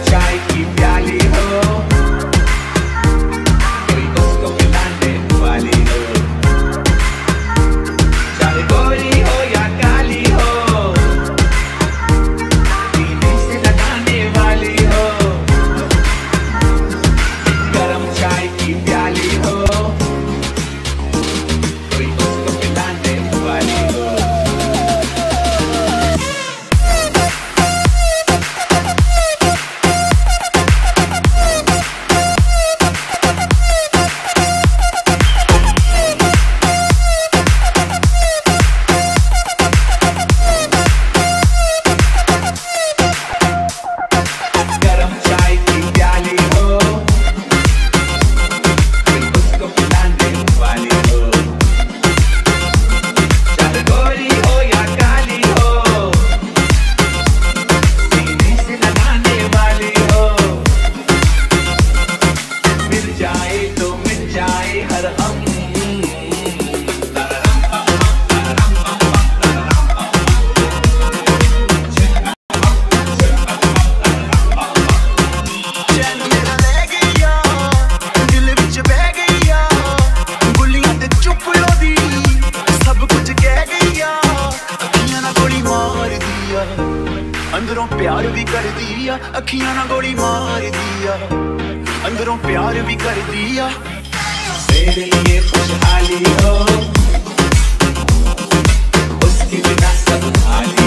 चाय की प्याली हो, कोई उसको पिलाने वाली हो, चाहे गोरी हो या काली हो, सीने से लगाने वाली हो। गरम चाय की प्याली हो, कोई उसको पिलाने वाली हो। गरम चाय की प्याली हो, कोई उसको पिलाने वाली हो, चाहे गोरी हो या काली हो, सीने से लगाने वाली हो। मिल जाए तो मिल जाए हर हम, चैन मेरा ले गईया, दिल विच बह गईया, बुलियां ते चुप लोदी सब कुछ कह गईया। अखियां ना गोली मार दिया, अंदरों प्यार भी कर दिया। अखियां ना गोली मार दिया, अंदरों प्यार भी कर दिया। मेरे लिए खुशहाली हो, उसके बिना सब खाली